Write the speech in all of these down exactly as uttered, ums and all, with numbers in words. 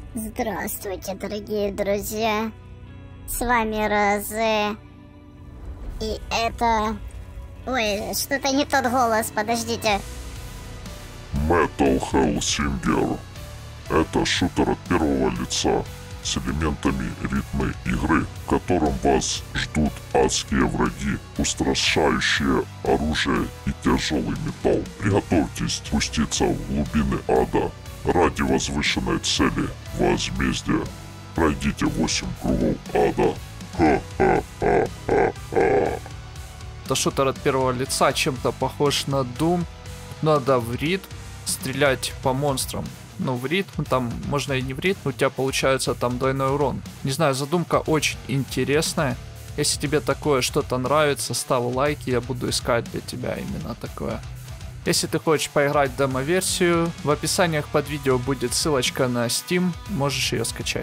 Здравствуйте, дорогие друзья. С вами Розе. И это... Ой, что-то не тот голос, подождите. Metal Hellsinger. Это шутер от первого лица с элементами ритмой игры, в котором вас ждут адские враги, устрашающее оружие и тяжелый металл. Приготовьтесь спуститься в глубины ада ради возвышенной цели возмездия. Пройдите восемь кругов ада. Ха-ха-ха-ха-ха. Это шутер от первого лица, чем-то похож на Doom. Надо в ритм стрелять по монстрам. Ну, в ритм, там можно и не в ритм, у тебя получается там двойной урон. Не знаю, задумка очень интересная. Если тебе такое что-то нравится, ставь лайки, я буду искать для тебя именно такое. Если ты хочешь поиграть в демо-версию, в описаниях под видео будет ссылочка на Steam, можешь ее скачать.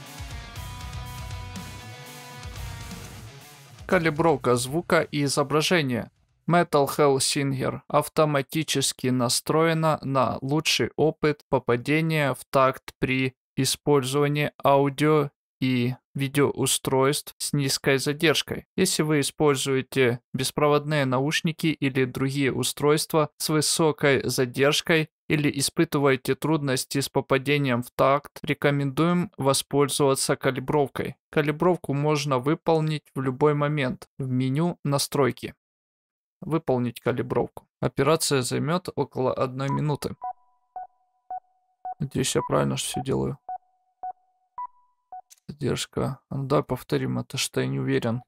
Калибровка звука и изображения. Metal Hellsinger автоматически настроена на лучший опыт попадения в такт при использовании аудио и видеоустройств с низкой задержкой. Если вы используете беспроводные наушники или другие устройства с высокой задержкой или испытываете трудности с попадением в такт, рекомендуем воспользоваться калибровкой. Калибровку можно выполнить в любой момент в меню «Настройки». Выполнить калибровку. Операция займет около одной минуты. Надеюсь, я правильно все делаю. Задержка. Ну, давай повторим, это что я не уверен.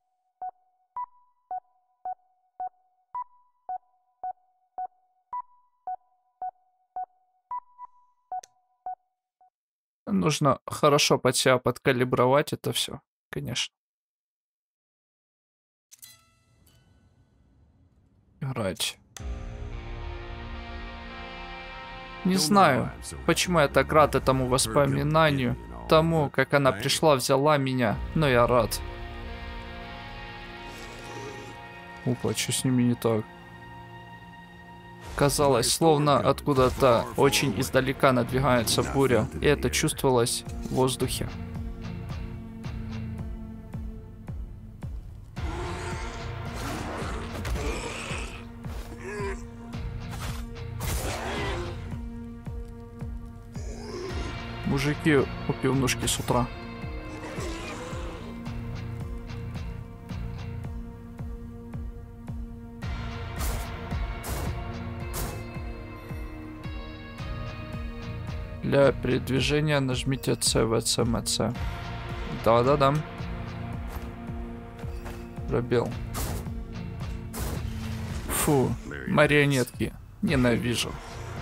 Нужно хорошо под себя подкалибровать это все, конечно. Играть. Не знаю, почему я так рад этому воспоминанию, тому, как она пришла, взяла меня, но я рад. Опа, что с ними не так? Казалось, словно откуда-то очень издалека надвигается буря, и это чувствовалось в воздухе. Мужики у пивнушки с утра. Для передвижения нажмите С, В, С, М, С. Да-да-да. Пробел. Фу, марионетки. Ненавижу.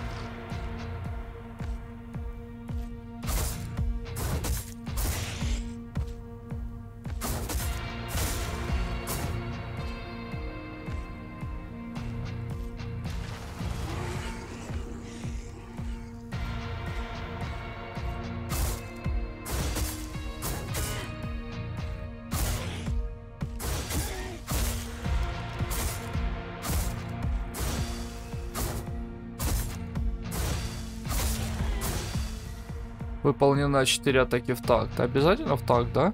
Выполнено четыре атаки в такт. Обязательно в такт, да?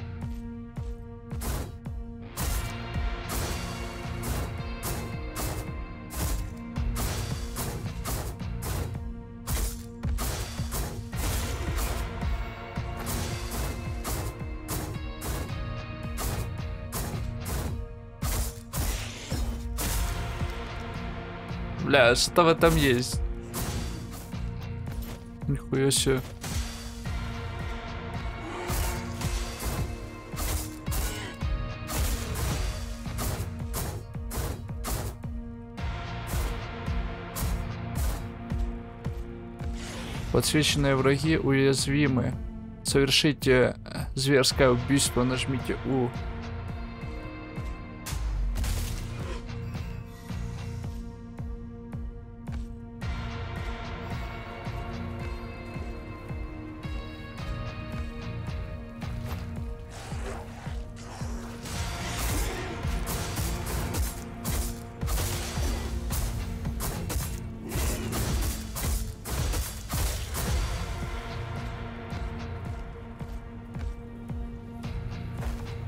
Бля, что в этом есть? Нихуя себе. Подсвеченные враги уязвимы. Совершите зверское убийство, нажмите У.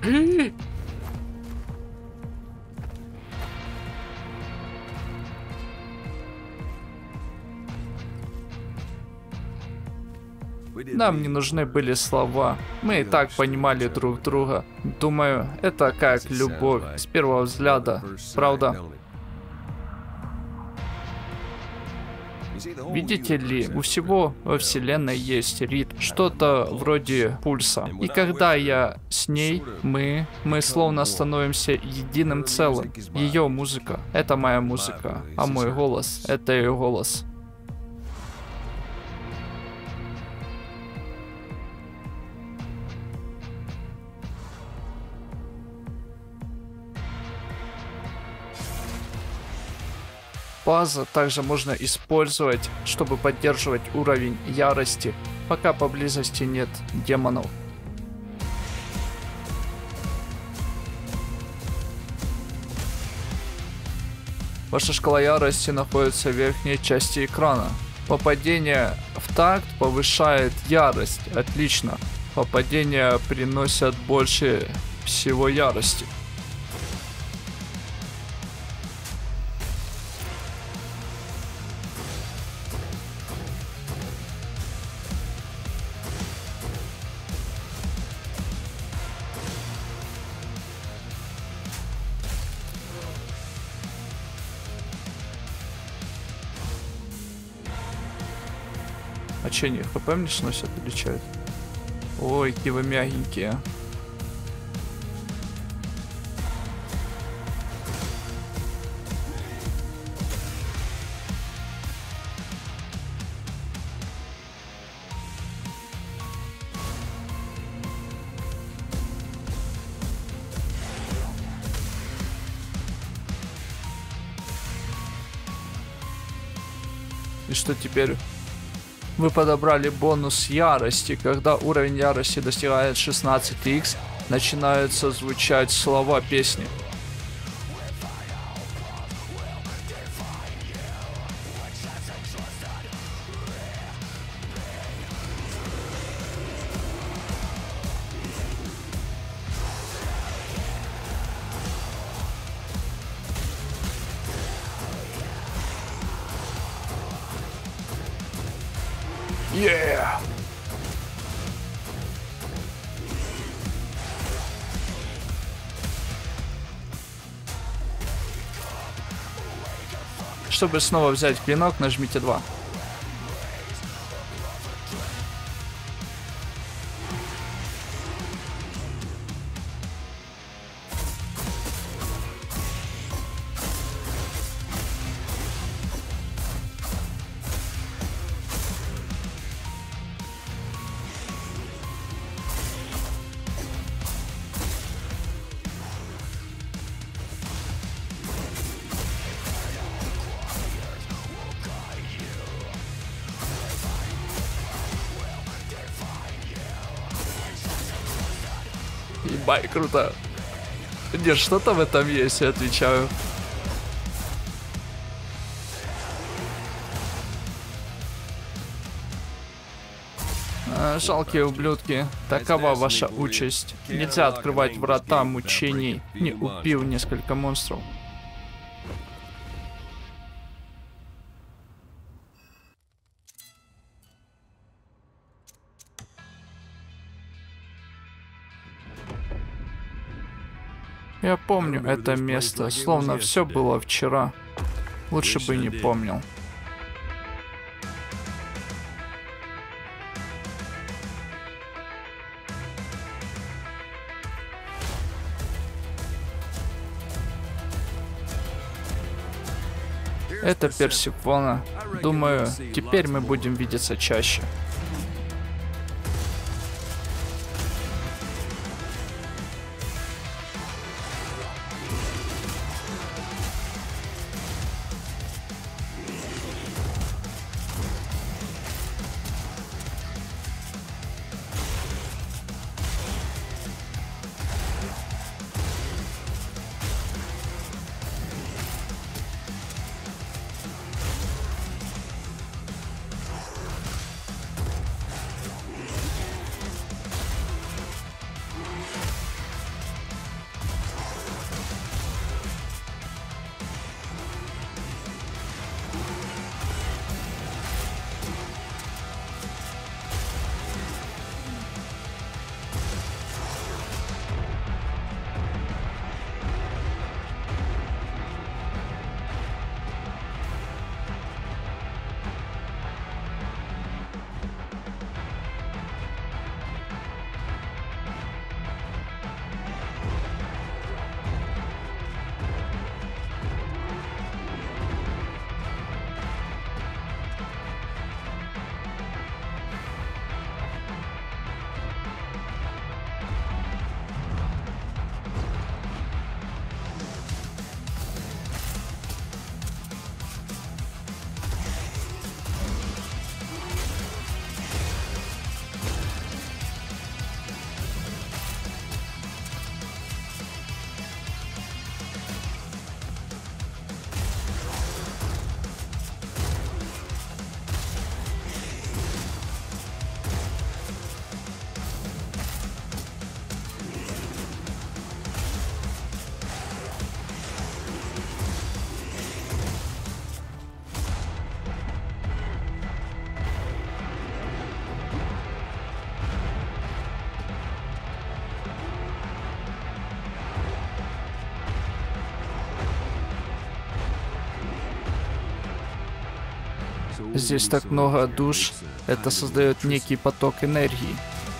Нам не нужны были слова. Мы и так понимали друг друга. Думаю, это как любовь с первого взгляда. Правда? Видите ли, у всего во Вселенной есть ритм, что-то вроде пульса. И когда я с ней, мы, мы словно становимся единым целым. Ее музыка — это моя музыка, а мой голос — это ее голос. База также можно использовать, чтобы поддерживать уровень ярости, пока поблизости нет демонов. Ваша шкала ярости находится в верхней части экрана. Попадение в такт повышает ярость. Отлично. Попадения приносят больше всего ярости. А че они хп мне сносят или че? Ой, какие вы мягенькие. И что теперь? Вы подобрали бонус ярости. Когда уровень ярости достигает шестнадцать икс, начинаются звучать слова песни. Yeah! Чтобы снова взять клинок, нажмите два. Ебай, круто. Нет, что-то в этом есть, я отвечаю. А, жалкие ублюдки. Такова ваша участь. Нельзя открывать врата мучений, не убив несколько монстров. Я помню это место, словно все было вчера. Лучше бы не помнил. Это Персифона. Думаю, теперь мы будем видеться чаще. Здесь так много душ, это создает некий поток энергии.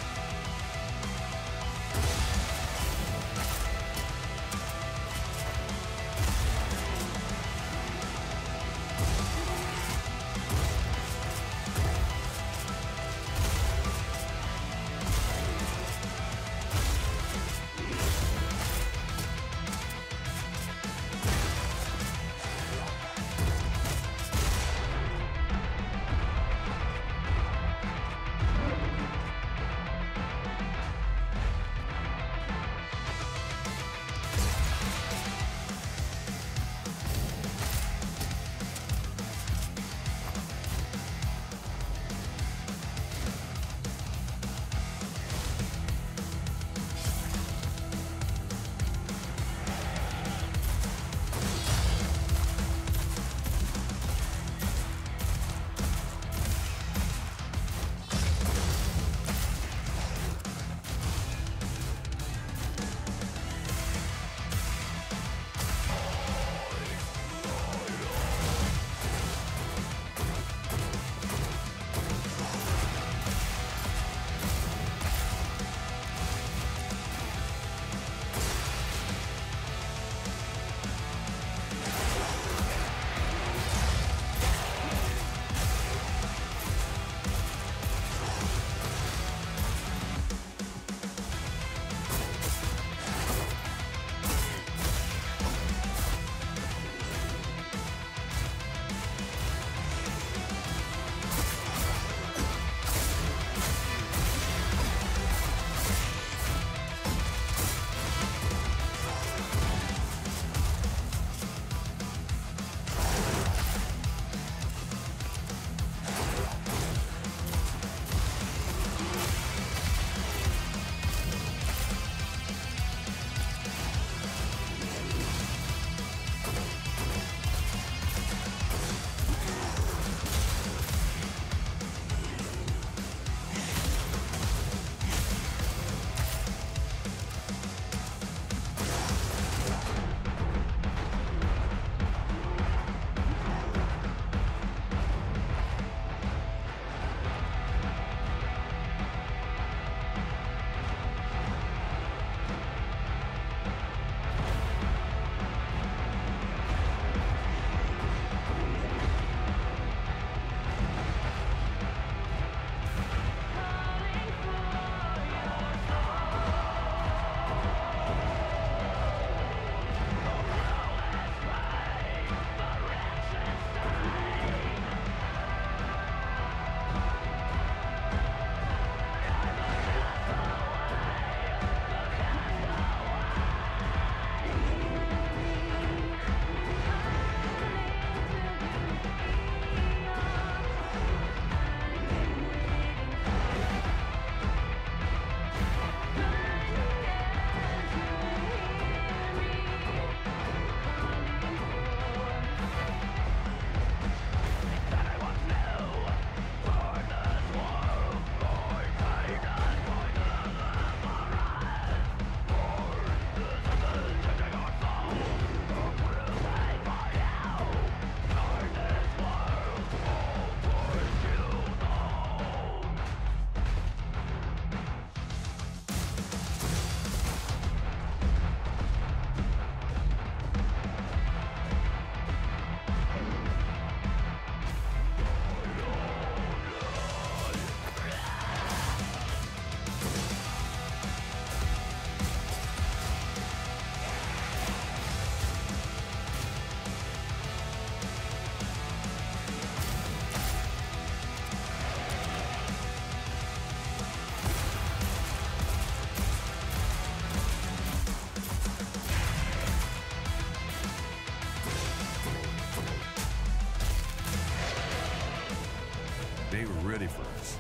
They were ready for us.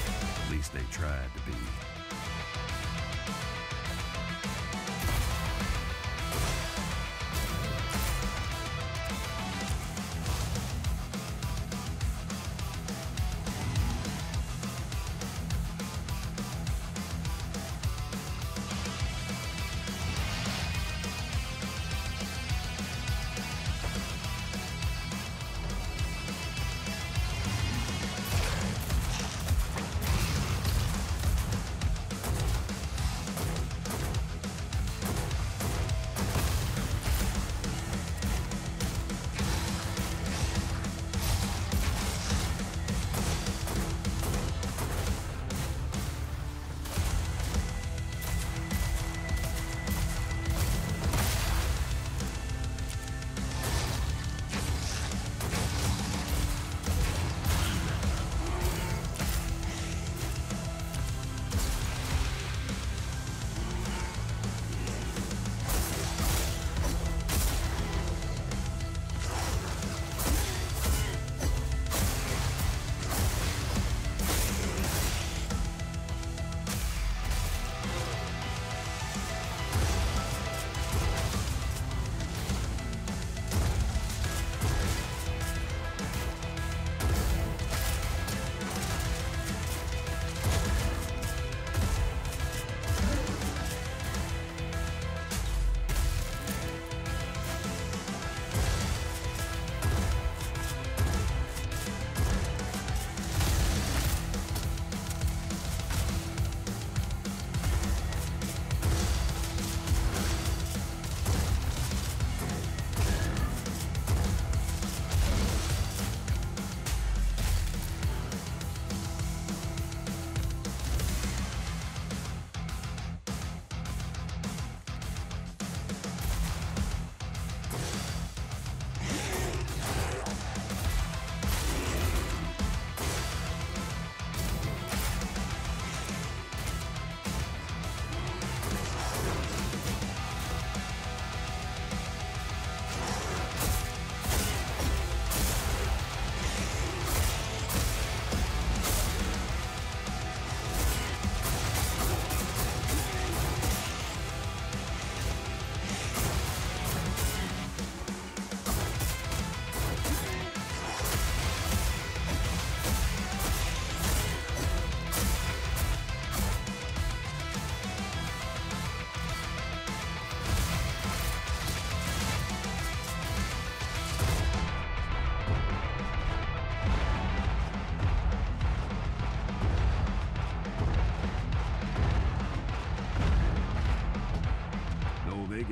At least they tried to be.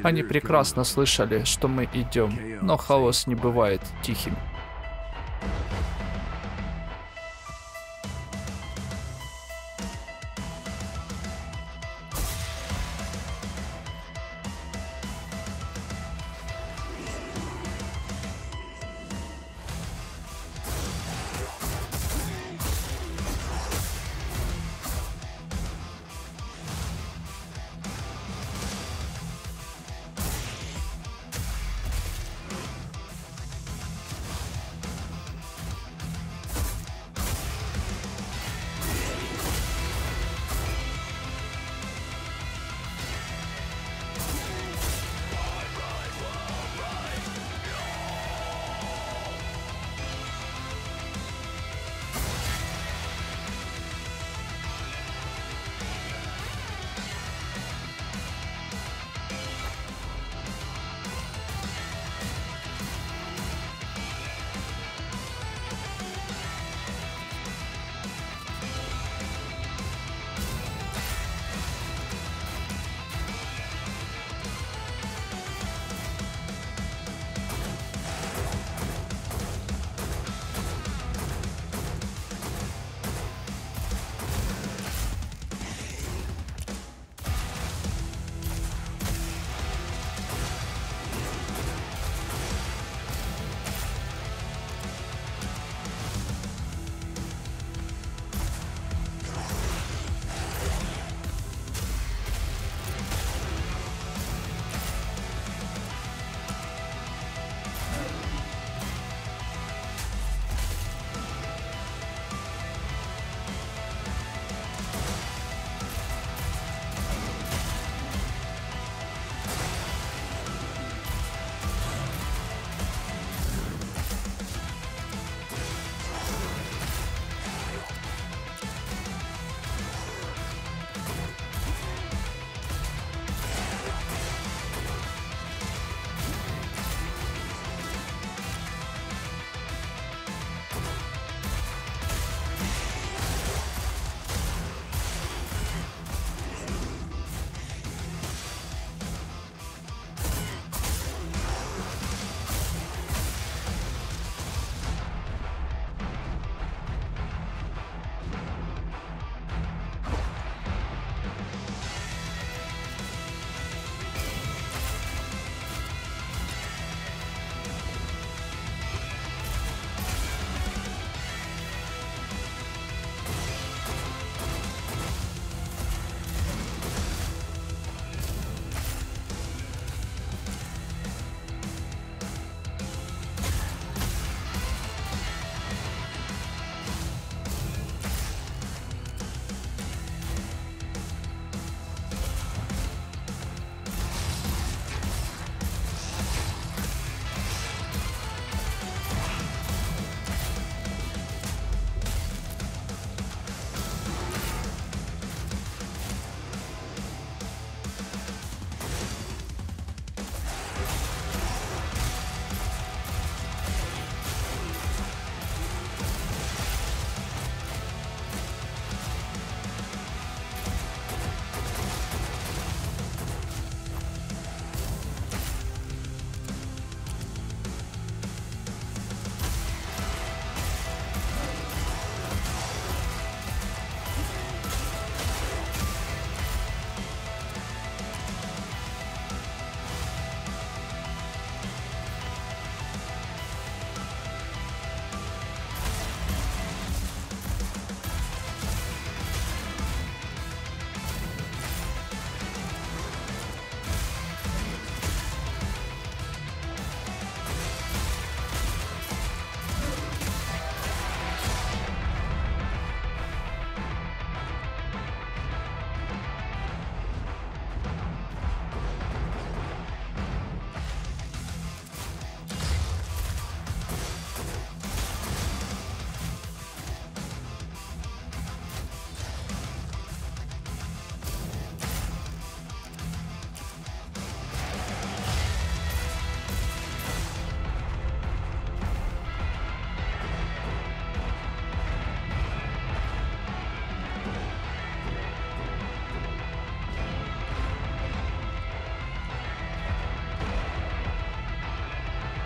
Они прекрасно слышали, что мы идем, но хаос не бывает тихим.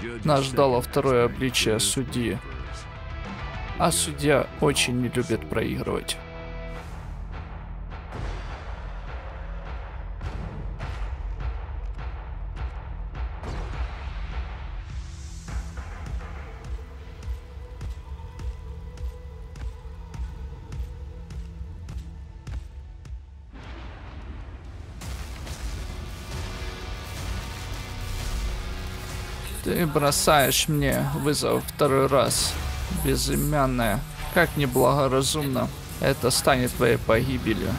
Нас ждало второе обличие судьи. А судья очень не любит проигрывать. Ты бросаешь мне вызов второй раз, безымянная. Как неблагоразумно. Это станет твоей погибелью.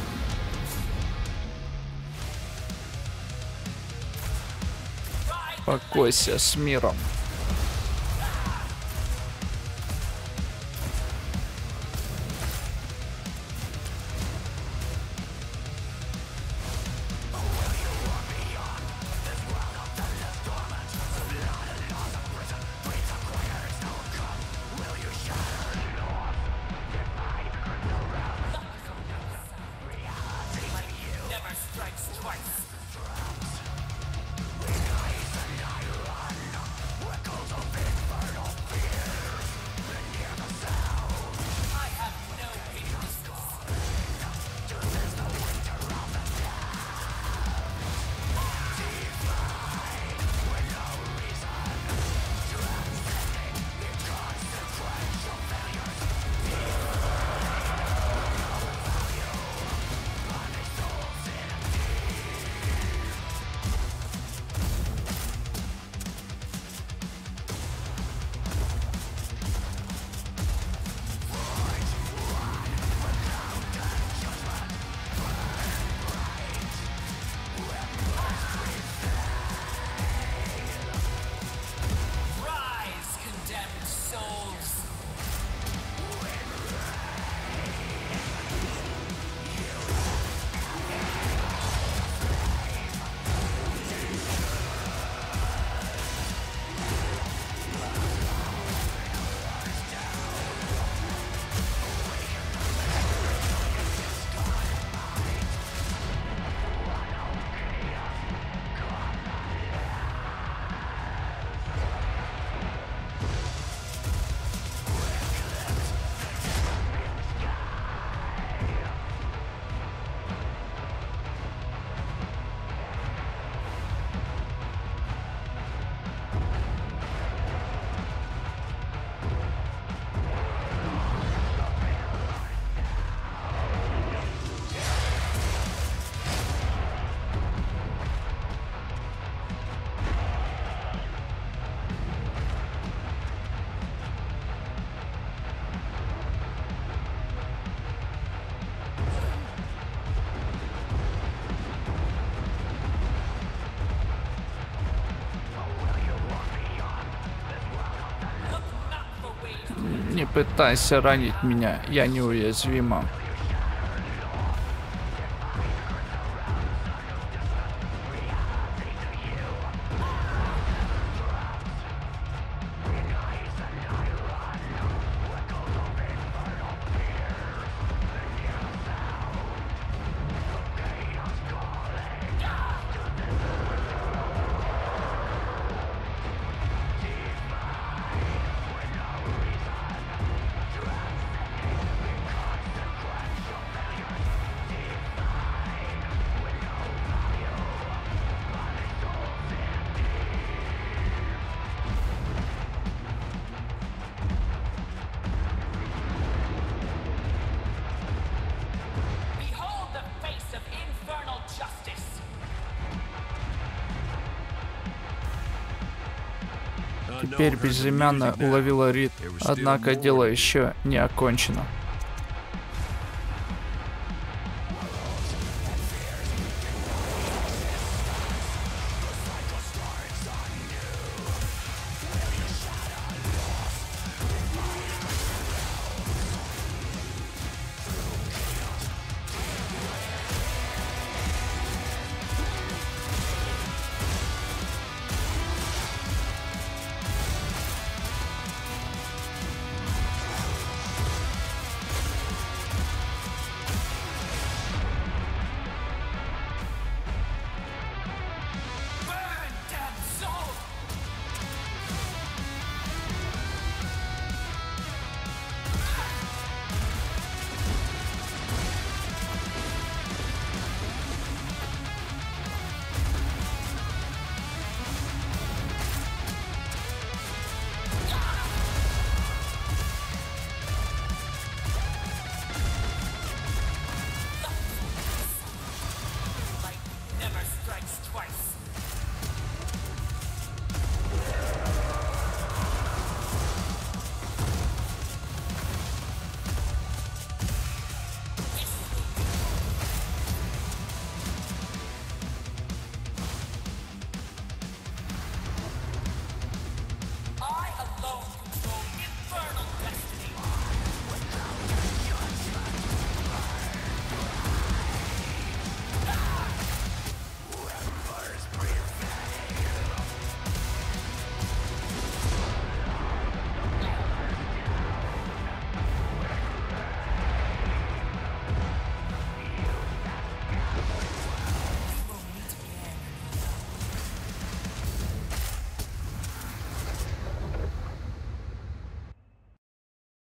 Покойся с миром. Не пытайся ранить меня, я неуязвима. Теперь безымянная уловила ритм, однако дело еще не окончено.